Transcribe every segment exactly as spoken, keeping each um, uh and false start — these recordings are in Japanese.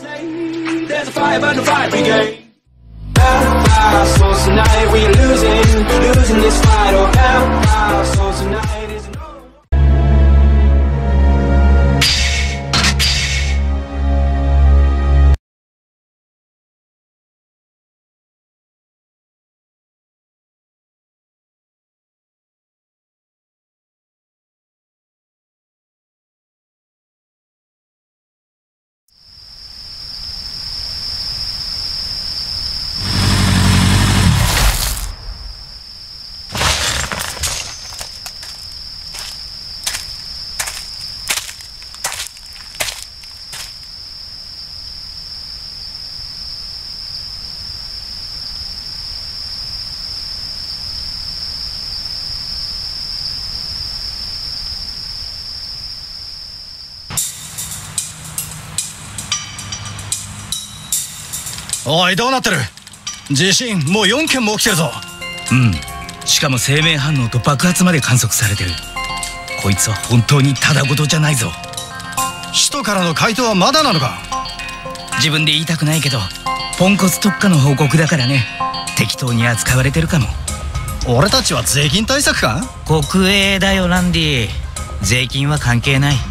There's a fire burn the fire brigade. Our souls tonight, we are losing, losing this fight. Oh, our souls tonight is an over. おい、どうなってる？地震もうよんけんも起きてるぞ。 うん、しかも生命反応と爆発まで観測されてる。こいつは本当にただごとじゃないぞ。 首都からの回答はまだなのか？ 自分で言いたくないけどポンコツ特化の報告だからね。適当に扱われてるかも。 俺たちは税金対策か？ 国営だよランディ。税金は関係ない。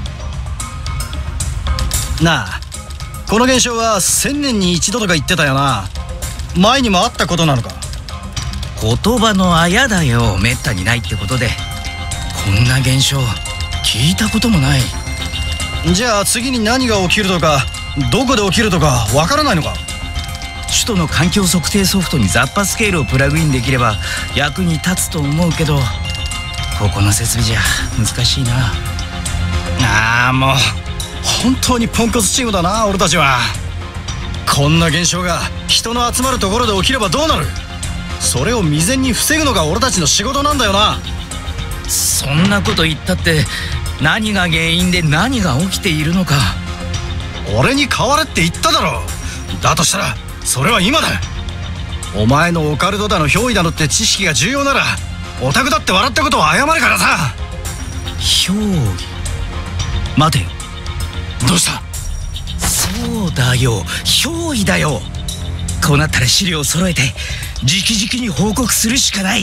なあ、この現象は千年に一度とか言ってたよな。前にもあったことなのか？ 言葉のあやだよ。めったにないってことで。こんな現象聞いたこともない。 じゃあ次に何が起きるとかどこで起きるとかわからないのか？ 首都の環境測定ソフトにザッパスケールをプラグインできれば役に立つと思うけど、ここの設備じゃ難しいな。 ああ、もう本当にポンコツチームだな俺たちは。こんな現象が人の集まるところで起きればどうなる？それを未然に防ぐのが俺たちの仕事なんだよな。 そんなこと言ったって何が原因で何が起きているのか。 俺に代われって言っただろ。だとしたらそれは今だ。お前のオカルトだの憑依だのって知識が重要ならオタクだって笑ったことを謝るからさ。 憑依？待てよ。 どうした？ そうだよ、憑依だよ。こうなったら資料を揃えて直々に報告するしかない。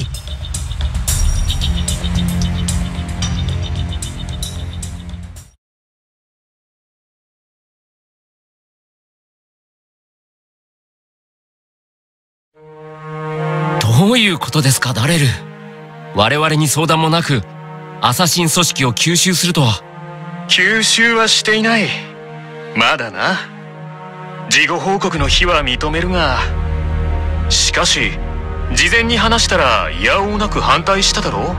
どういうことですかダレル。我々に相談もなくアサシン組織を吸収するとは。 吸収はしていない。まだな。事後報告の日は認めるが、しかし事前に話したらいやおうなく反対しただろう。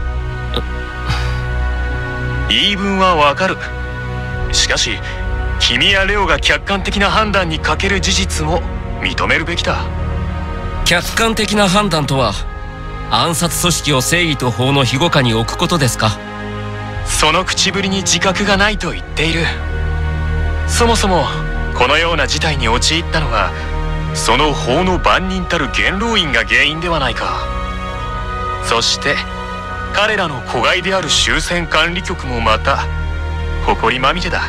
言い分はわかる。しかし君やレオが客観的な判断に欠ける事実も認めるべきだ。 客観的な判断とは暗殺組織を正義と法の庇護下に置くことですか？ その口ぶりに自覚がないと言っている。そもそもこのような事態に陥ったのはその法の番人たる元老院が原因ではないか。そして彼らの子飼いである終戦管理局もまた誇りまみれだ。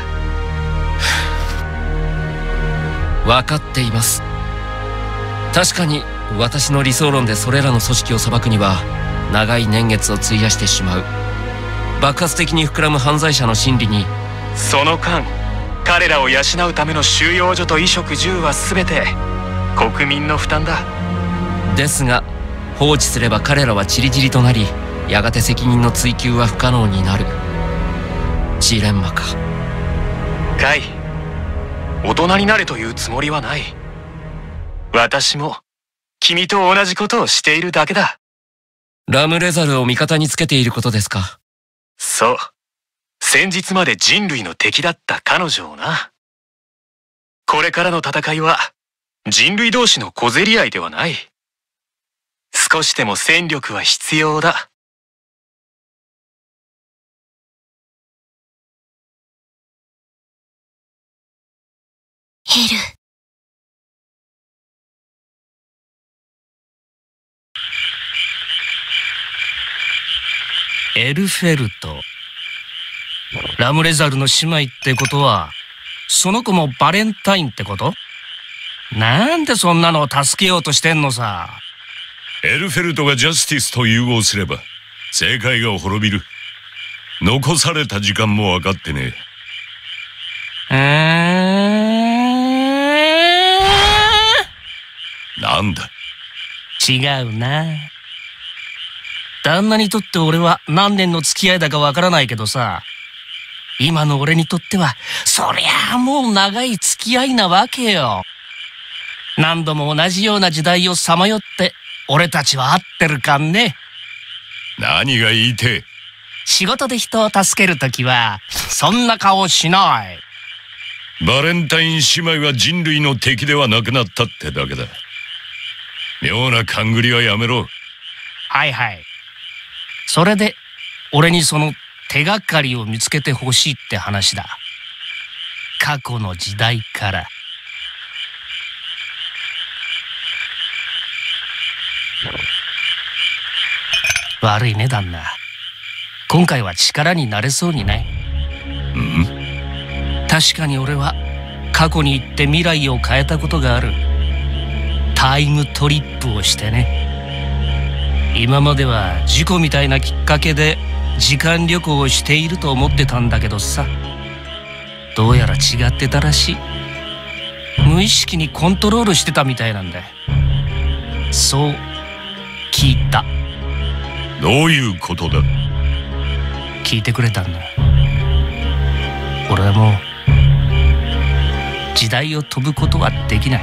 分かっています。確かに私の理想論でそれらの組織を裁くには長い年月を費やしてしまう。爆発的に膨らむ犯罪者の心理にその間彼らを養うための収容所と衣食住は全て国民の負担だ。 ですが放置すれば彼らはチリチリとなりやがて責任の追及は不可能になる。ジレンマか。 カイ、大人になれというつもりはない。私も君と同じことをしているだけだ。 ラムレザルを味方につけていることですか？ そう。先日まで人類の敵だった彼女をな。これからの戦いは人類同士の小競り合いではない。少しでも戦力は必要だ。 ヘル。 エルフェルト、ラムレザルの姉妹ってことはその子もバレンタインってこと？なんでそんなのを助けようとしてんのさ。 エルフェルトがジャスティスと融合すれば世界が滅びる。残された時間も分かってねえ。えー、なんだ。 違うな。旦那にとって俺は何年の付き合いだかわからないけどさ、今の俺にとってはそりゃあもう長い付き合いなわけよ。何度も同じような時代をさまよって俺たちは会ってるかんね。 何が言いてえ。 仕事で人を助けるときはそんな顔しない。 バレンタイン姉妹は人類の敵ではなくなったってだけだ。妙な勘繰りはやめろ。 はいはい。それで俺にその手がかりを見つけてほしいって話だ。過去の時代から。悪いね旦那。今回は力になれそうにない。 うん？ 確かに俺は過去に行って未来を変えたことがある。タイムトリップをしてね。今までは事故みたいなきっかけで時間旅行をしていると思ってたんだけどさ、どうやら違ってたらしい。無意識にコントロールしてたみたいなんだ。そう聞いた。 どういうことだ。 聞いてくれたんだ。俺はもう時代を飛ぶことはできない。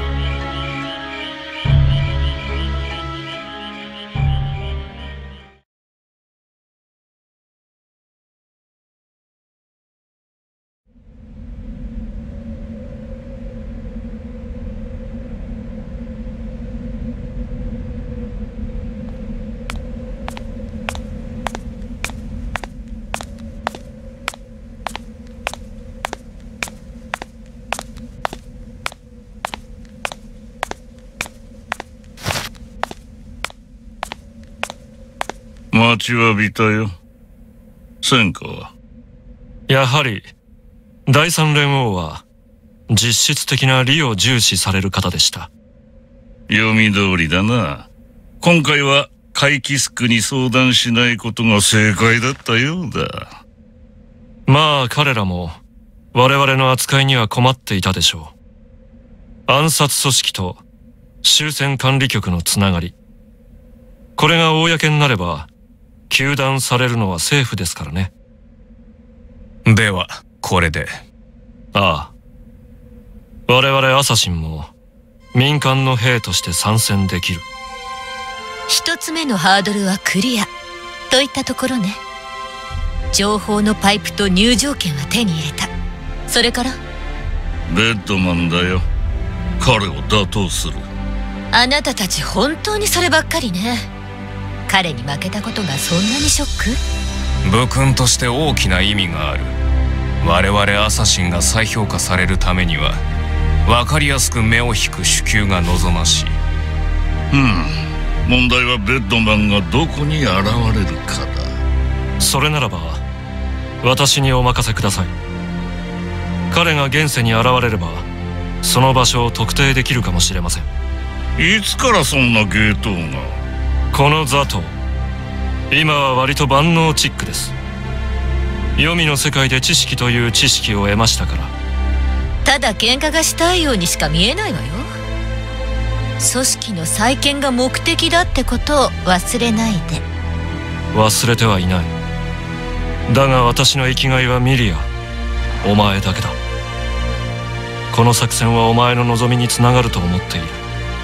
待ちわびたよ。戦果はやはり第三連王は実質的な利を重視される方でした。 読み通りだな。今回はカイキスクに相談しないことが正解だったようだ。 まあ彼らも我々の扱いには困っていたでしょう。暗殺組織と終戦管理局のつながり、これが公になれば糾弾されるのは政府ですからね。 ではこれで。 ああ、我々アサシンも民間の兵として参戦できる。 一つ目のハードルはクリアといったところね。情報のパイプと入場券は手に入れた。それからベッドマンだよ。彼を打倒する。 あなたたち本当にそればっかりね。彼に負けたことがそんなにショック？ 武君として大きな意味がある。我々アサシンが再評価されるためには分かりやすく目を引く手球が望ましい。 うん問題はベッドマンがどこに現れるかだ。 それならば私にお任せください。彼が現世に現れればその場所を特定できるかもしれません。 いつからそんな芸当が。 この座頭、今は割と万能チックです。黄泉の世界で知識という知識を得ましたから。 ただ喧嘩がしたいようにしか見えないわよ。組織の再建が目的だってことを忘れないで。 忘れてはいない。だが私の生きがいはミリア、お前だけだ。この作戦はお前の望みにつながると思っている。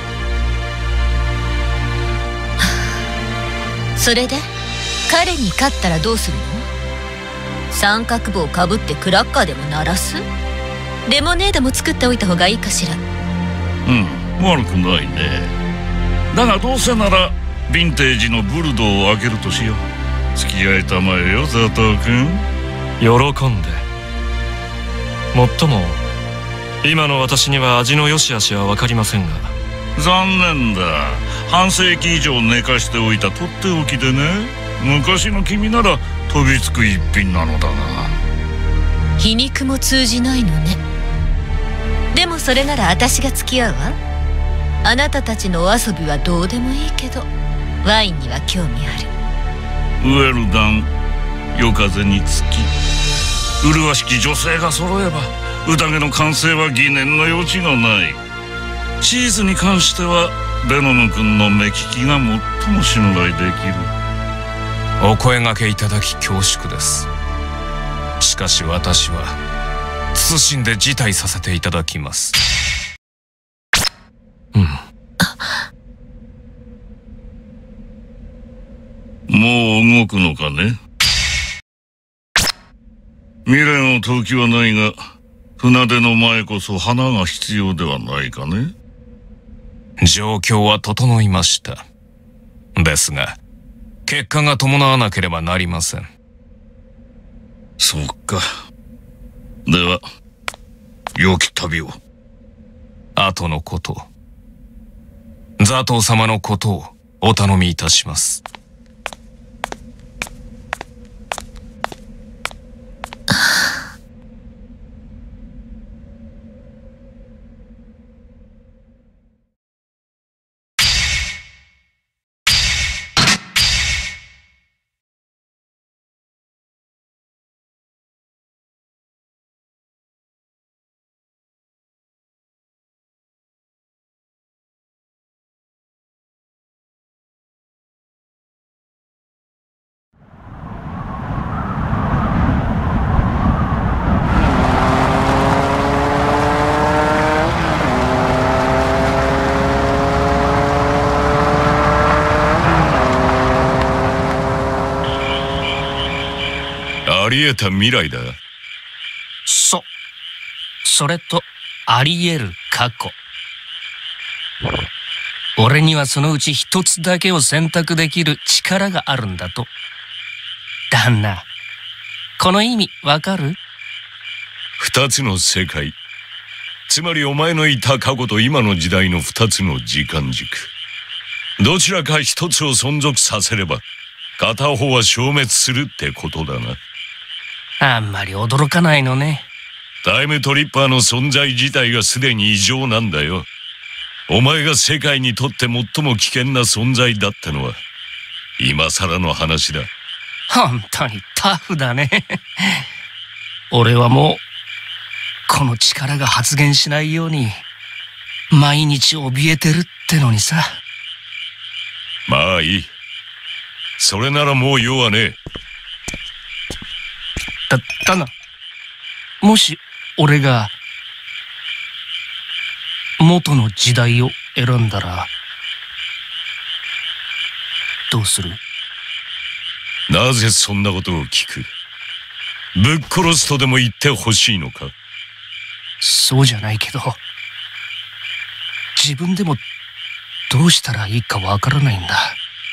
それで彼に勝ったらどうするの？三角帽かぶってクラッカーでも鳴らす？レモネードも作っておいた方がいいかしら。 うん悪くないね。だがどうせならヴィンテージのブルドーを開けるとしよう。付き合いたまえよザトウ君。 喜んで。もっとも今の私には味の良し悪しは分かりませんが。 残念だ。半世紀以上寝かしておいたとっておきでね。昔の君なら飛びつく一品なのだが。 皮肉も通じないのね。 もそれなら私が付き合うわ。あなたたちのお遊びはどうでもいいけどワインには興味ある。 ウェルダン、夜風につき麗しき女性が揃えば宴の完成は疑念の余地がない。チーズに関してはベノム君の目利きが最も信頼できる。 お声掛けいただき恐縮です。しかし私は謹んで辞退させていただきます。うん。 もう動くのかね。未練を問う気はないが、船出の前こそ花が必要ではないかね。 状況は整いました。ですが結果が伴わなければなりません。 そうか。では良き旅を。 後のこと、ザトウ様のことをお頼みいたします。 あり得た未来だ。 そ、それとあり得る過去。俺にはそのうち一つだけを選択できる力があるんだと。旦那、この意味わかる？ 二つの世界、つまりお前のいた過去と今の時代の二つの時間軸。どちらか一つを存続させれば片方は消滅するってことだな。 あんまり驚かないのね。 タイムトリッパーの存在自体がすでに異常なんだよ。お前が世界にとって最も危険な存在だったのは今更の話だ。 本当にタフだね。俺はもうこの力が発現しないように毎日怯えてるってのにさ。 まあいい。それならもう用はねえ。 だったな。もし俺が元の時代を選んだらどうする？ なぜそんなことを聞く？ぶっ殺すとでも言ってほしいのか？ そうじゃないけど、自分でもどうしたらいいかわからないんだ。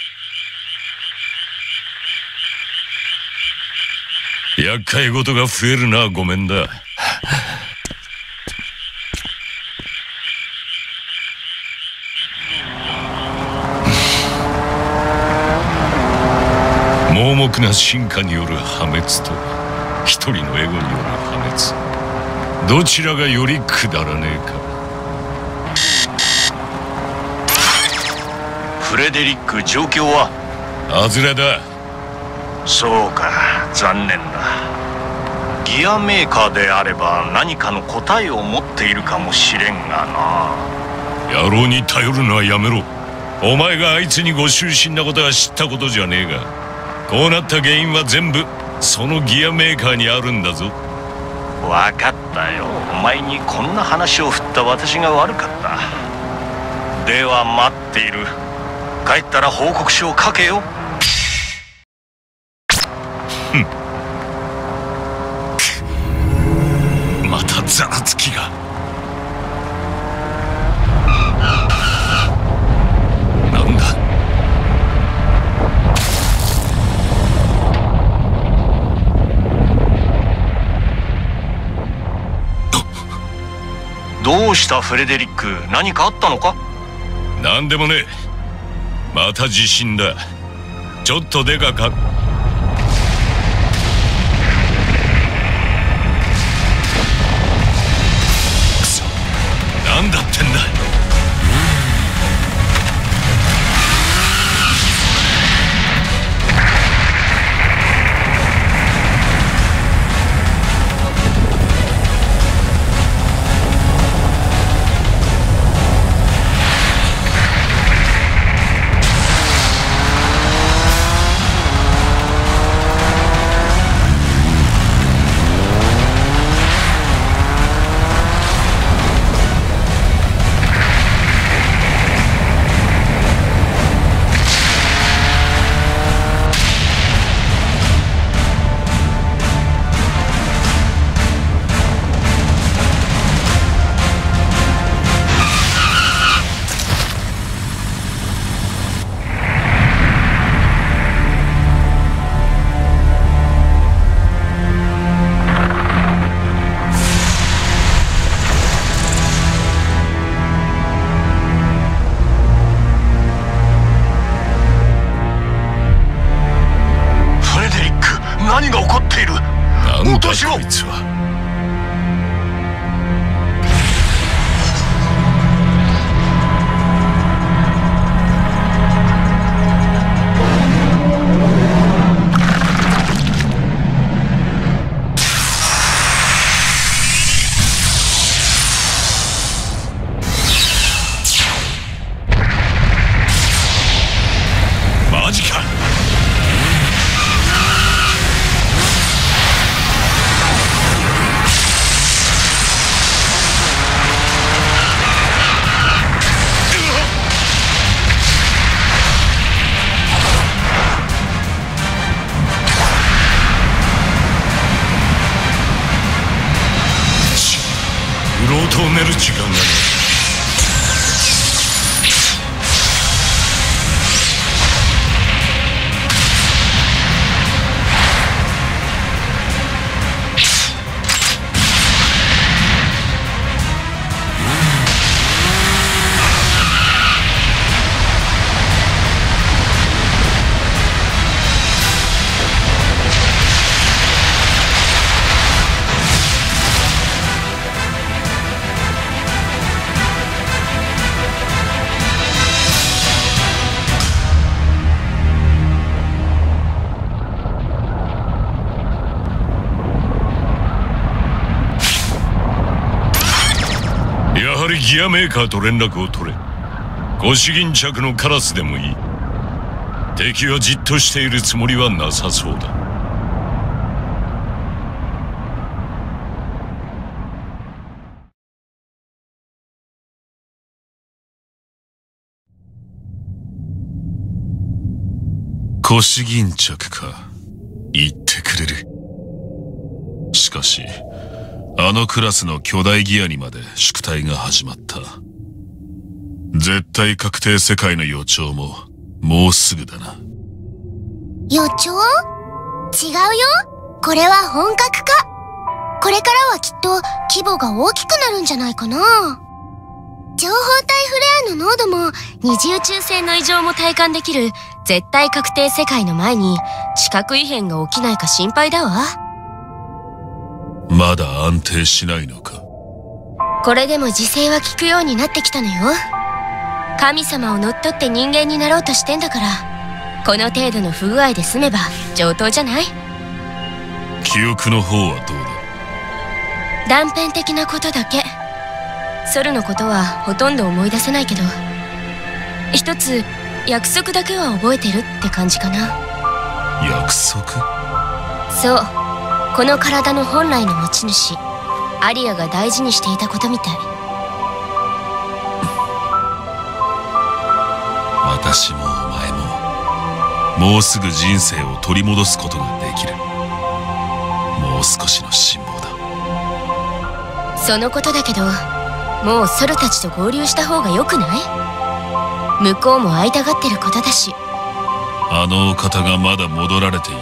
厄介事が増えるな。ごめんだ。盲目な進化による破滅と一人のエゴによる破滅、どちらがよりくだらねえか。 フレデリック、状況は？ 外れだ。 そうか、残念だ。ギアメーカーであれば何かの答えを持っているかもしれんがな。 野郎に頼るのはやめろ。お前があいつにご執心なことは知ったことじゃねえが、こうなった原因は全部そのギアメーカーにあるんだぞ。 分かったよ。お前にこんな話を振った私が悪かった。では待っている。帰ったら報告書を書けよ。 またざらつきが。なんだ。 どうしたフレデリック、何かあったのか？ なんでもねえ。また地震だ。ちょっとでかか。 何だってんだ。 何が起こっている？応答しろ！こいつは。マジか！売ろうと埋める時間がない。やはりギアメーカーと連絡を取れ。五指銀着のカラスでもいい。敵はじっとしているつもりはなさそうだ。五指銀着か。言ってくれる。しかしあのクラスの巨大ギアにまで宿題が始まった。絶対確定世界の予兆ももうすぐだな。 予兆？違うよ。これは本格化。これからはきっと規模が大きくなるんじゃないかな。情報体フレアの濃度も二次宇宙船の異常も体感できる絶対確定世界の前に地殻異変が起きないか心配だわ。 まだ安定しないのか。 これでも自制は効くようになってきたのよ。神様を乗っ取って人間になろうとしてんだから、この程度の不具合で済めば上等じゃない？ 記憶の方はどうだ？ 断片的なことだけ。ソルのことはほとんど思い出せないけど、一つ約束だけは覚えてるって感じかな。 約束？ そう、この体の本来の持ち主アリアが大事にしていたことみたい。 私もお前ももうすぐ人生を取り戻すことができる。もう少しの辛抱だ。 そのことだけど、もうソルたちと合流した方がよくない？向こうも会いたがってることだし。 あのお方がまだ戻られていない。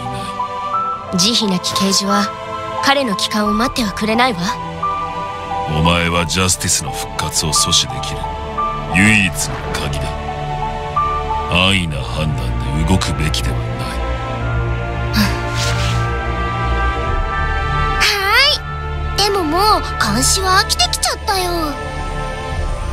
慈悲なき刑事は彼の帰還を待ってはくれないわ。 お前はジャスティスの復活を阻止できる唯一の鍵だ。安易な判断で動くべきではない。 はーい。でももう監視は飽きてきちゃったよ。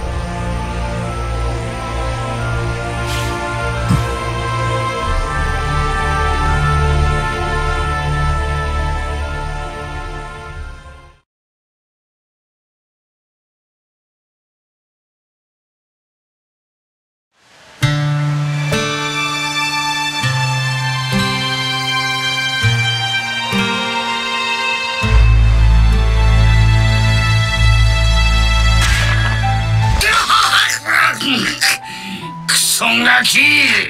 孫ガキ。 う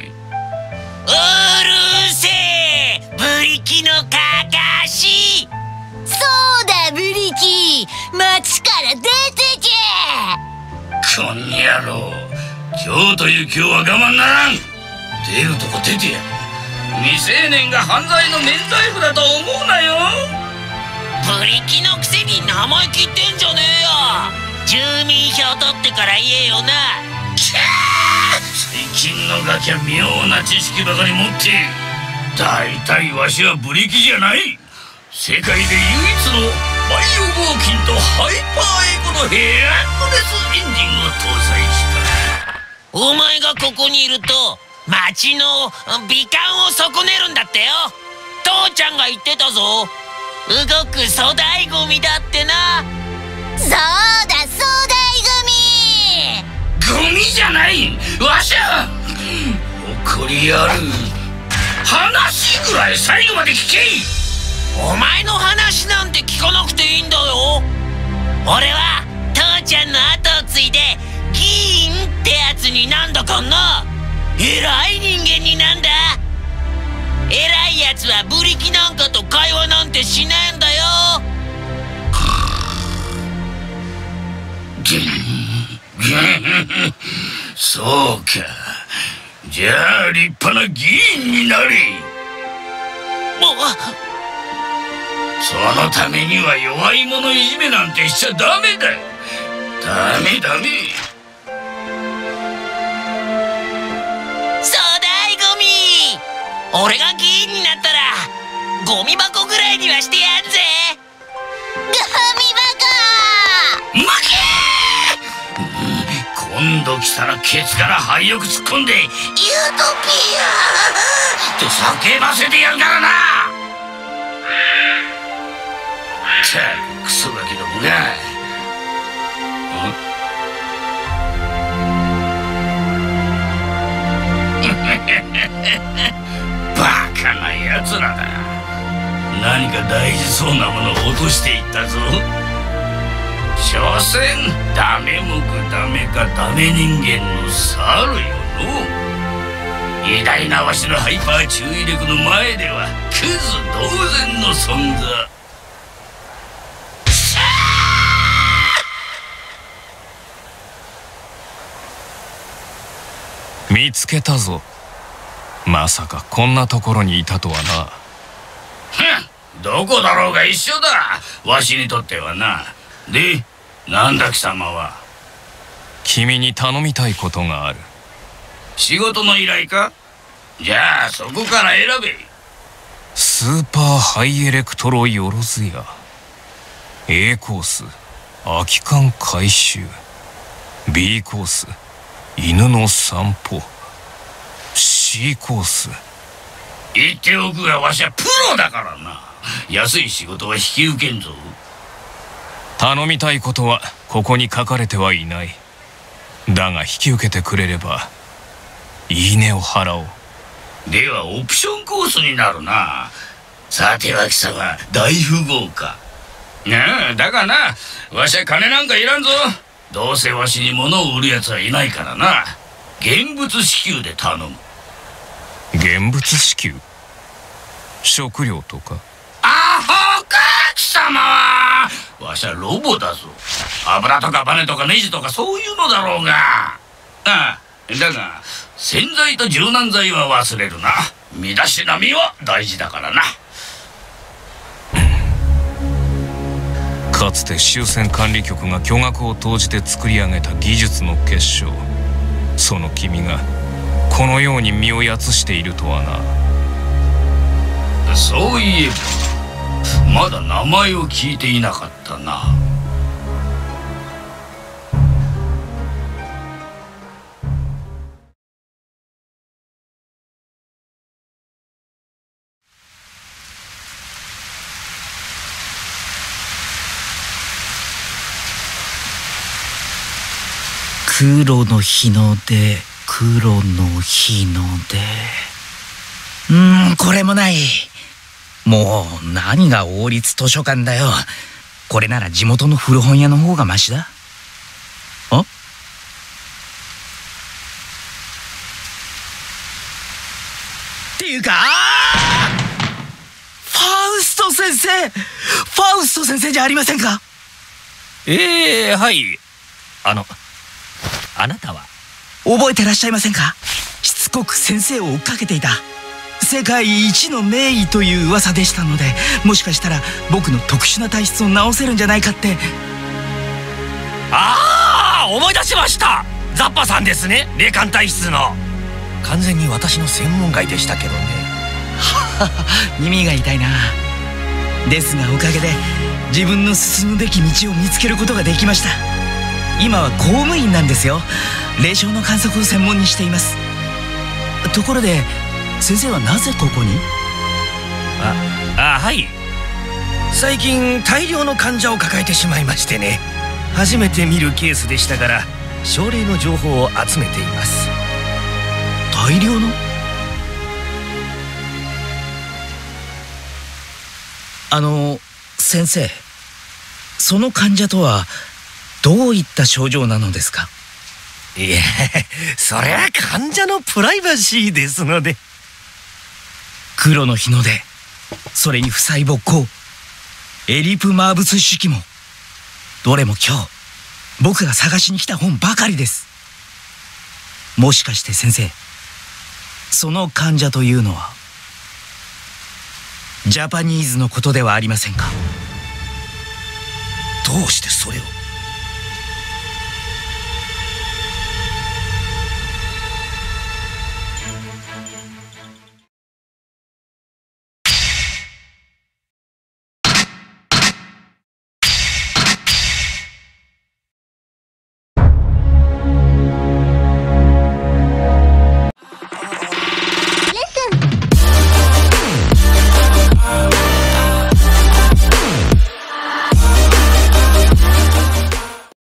るせえ、ブリキのかかし。 そうだブリキ、町から出てけ。 こん野郎、今日という今日は我慢ならん。出るとこ出てやる。未成年が犯罪の免罪符だと思うなよ。 ブリキのくせに生意気ってんじゃねえよ。住民票取ってから言えよな。 最近のガキは妙な知識ばかり持っている。大体わしはブリキじゃない。世界で唯一のバイオ合金とハイパーエコのヘアドレスエンジンを搭載した。 お前がここにいると町の美観を損ねるんだってよ。父ちゃんが言ってたぞ。動く粗大ゴミだってな。 そうだ、粗大ゴミ。 ゴミじゃない、わしゃ。怒りある。話ぐらい最後まで聞け。 お前の話なんて聞かなくていいんだよ。俺は父ちゃんの後を継いで議員ってやつになんだかんな。偉い人間になんだ。偉いやつはブリキなんかと会話なんてしねえんだよ。 そうか。じゃあ立派な議員になれ。そのためには弱い者いじめなんてしちゃダメだ。ダメダメ。 粗大ゴミ。俺が議員になったらゴミ箱ぐらいにはしてやんぜ。 ゴミ箱。 負け。今度来たらケツから肺よく突っ込んでユートピアって叫ばせてやるからな。ったくクソガキどもが。バカなやつらだ。何か大事そうなものを落としていったぞ。所詮ダメもくダメかダメ人間の猿よの。偉大なわしのハイパー注意力の前ではクズ同然の存在。 見つけたぞ。まさかこんなところにいたとはな。 ふん、どこだろうが一緒だ、わしにとってはな。で、なんだ貴様は。 君に頼みたいことがある。 仕事の依頼か。じゃあそこから選べ。 スーパーハイエレクトロよろずや A コース空き缶回収、 B コース犬の散歩、 C コース。 言っておくがわしはプロだからな。安い仕事は引き受けんぞ。 頼みたいことはここに書かれてはいない。だが引き受けてくれればいいねを払おう。 ではオプションコースになるな。さては貴様大富豪か。なあ、だがな、わしは金なんかいらんぞ。どうせわしに物を売るやつはいないからな。現物支給で頼む。 現物支給？食料とか？ アホか貴様は。わしはロボだぞ。油とかバネとかネジとかそういうのだろうが。ああ、だが洗剤と柔軟剤は忘れるな。身だしなみは大事だからな。 かつて終戦管理局が巨額を投じて作り上げた技術の結晶、その君がこのように身をやつしているとはな。そういえばまだ名前を聞いていなかったな。 黒の日の出、黒の日の出。うーん、これもない。もう何が王立図書館だよ。これなら地元の古本屋の方がマシだ。あ、 いうか、ファウスト先生、ファウスト先生じゃありませんか。 ええー、はい。あのあなたは覚えてらっしゃいませんか。しつこく先生を追っかけていた世界一の名医という噂でしたので、もしかしたら僕の特殊な体質を治せるんじゃないかって。 ああ、思い出しました。ザッパさんですね、霊感体質の。完全に私の専門外でしたけどね。 はは、耳が痛いな。ですがおかげで自分の進むべき道を見つけることができました。今は公務員なんですよ。霊障の観測を専門にしています。ところで先生はなぜここに。 ああ、はい。最近大量の患者を抱えてしまいましてね、初めて見るケースでしたから症例の情報を集めています。 大量の。あの先生、その患者とはどういった症状なのですか。 いえ、それは患者のプライバシーですので。 黒の日の出、それに負債勃興、エリプマーブス手記も、どれも今日僕が探しに来た本ばかりです。もしかして先生、その患者というのはジャパニーズのことではありませんか。 どうしてそれを。